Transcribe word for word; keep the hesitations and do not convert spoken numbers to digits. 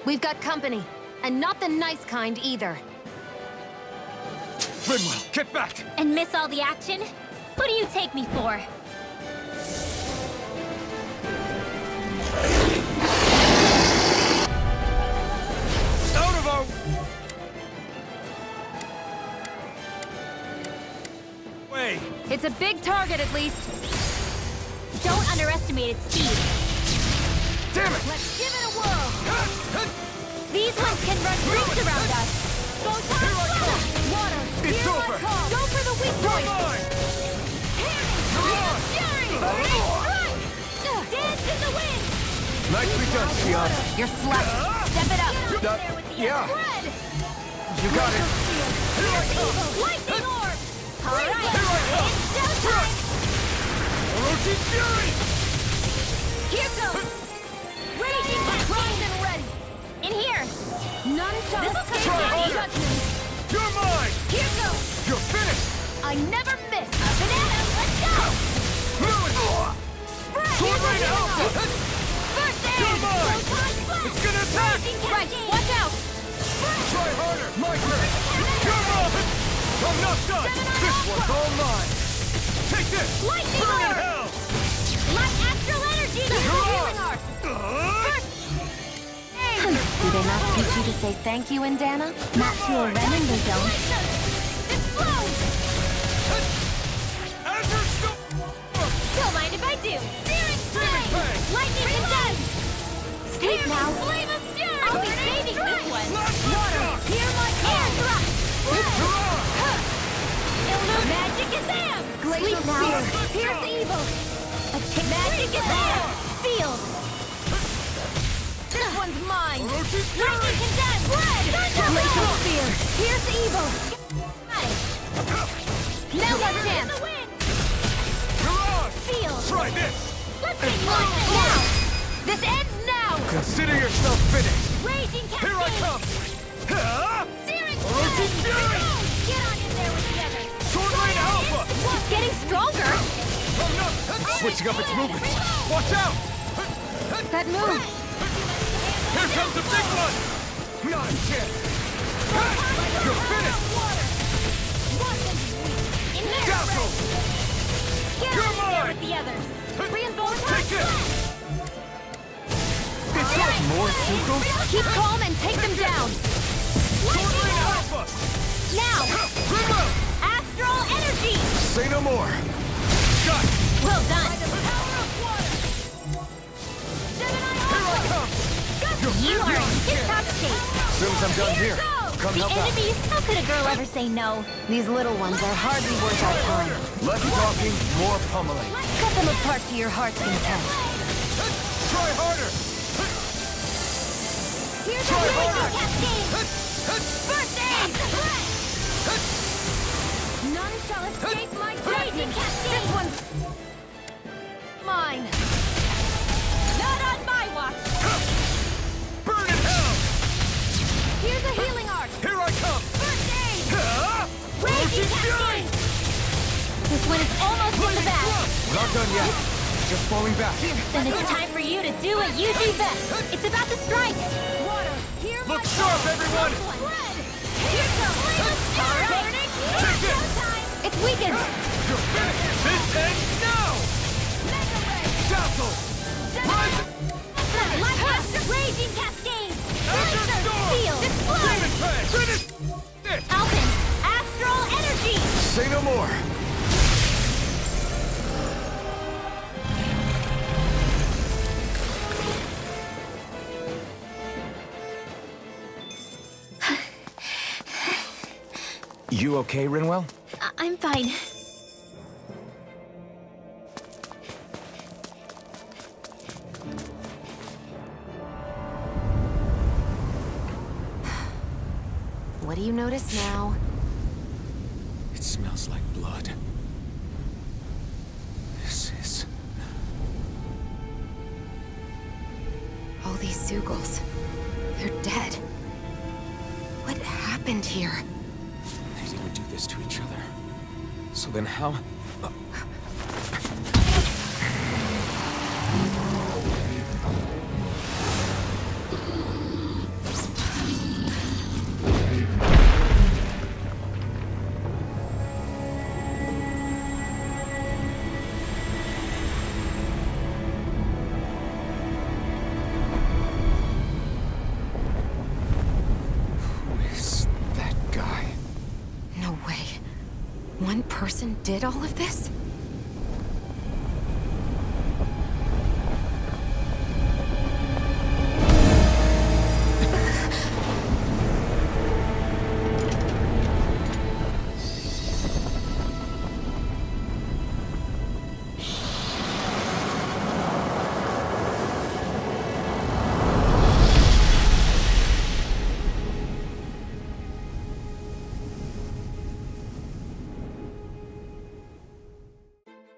We've got company, and not the nice kind either. Rinwell, get back! And miss all the action? Who do you take me for? Out of our way! It's a big target, at least. Don't underestimate its speed. Damn it! Let's give it a whirl! These ones can run rings around us. Go time! Water! It's Hear my over. call! Go for the weak You're point! mine! Fury! Strike! Dance in the wind! Nicely done, Sion. You're slapped. Step it up! Get Uh, out there with the yeah. spread! You got it! Lightning orb! All right, Here I come. it's showtime! Orochi Fury! Here goes! Raging Primed and ready! in here! None shall This'll escape Try my harder. judgment! You're mine! Here goes! You're finished! I never miss! A banana, let's go! Ruin! Sword Rain Alpha! First aid! You're mine! Proton Splash! It's gonna attack! Raging Right, Cascade! watch out! Try harder! My turn! You're mine! I'm not done! This one's all mine! Take this! Lightning Burn in orb! hell! Light astral energy! Healing art! Uh, Do they not teach you to say thank you, Indana? Not to a Renin, they don't. Explode! Azure Storm! Don't mind if I do! Searing Demon Flame! Fang! Lightning condemn! Sleep now. Flame of Fury! I'll be saving this one! Blast Shock! Hear my Air thrust! Hurrah! Illusion! Magic Gazam! Glacial Sleep Spear! now! Pierce evil! A kick. Magic Gazam! Sealed! This one's mine! Orochi Lightning Fury! condemn! Red! Glacial Spear! Pierce evil! Got it! Now our In chance! the wind! Hurrah! Sealed! Try this! Let's get lightning! Now! This ends now! Consider yourself finished! Raging Cascade! Here I come! Ah! Searing Orochi Flame! Fury! Get on in there with the others! Sword Rain Alpha! It's getting stronger! I'm not switching up its movements! Watch out! That move! Here comes the big one! Not a chance! You're finished! In here! Dazzle! Get You're on in there mine! with the others! Reinforce Take it! This Alright. is more Suko? Keep calm and take them down! Sword Rain Alpha! Now! Rinwell! Astral energy! Say no more! Shot! Well done! Here I come! You are in tip-top shape! As soon as I'm done here, come The help out. enemies? How could a girl ever say no? These little ones are hardly worth our time. Less talking, more pummeling. Cut them apart to your heart's content. Try harder! Here's Try a harder! raging cascade! First aid! None shall escape my Raging judgment! cascade! This one's mine! Not on my watch! Burn in hell! Here's a healing art! Here I come! First aid! Ah! Raging Orochi Fury! cascade! This one is almost in the bag! We're not done yet. Just falling back. Then it's time for you to do what you do best! It's about to strike! Water! Hear Look my sharp, everyone! Red! Here comes Flame of Fury! Burning! Take it! Showtime! It's weakened! You're finished! This ends now! Mega Ray! Dazzle! Rise! Lightning! Raging cascade! Azure Storm! Sealed! Explode! Demon Fang! Finish! It! Alpin! Astral energy! Say no more! You okay, Rinwell? I- I'm fine. What do you notice now? It smells like blood. This is... All these Zeugles. They're dead. What happened here? They didn't do this to each other. So then how... Uh, Orson did all of this?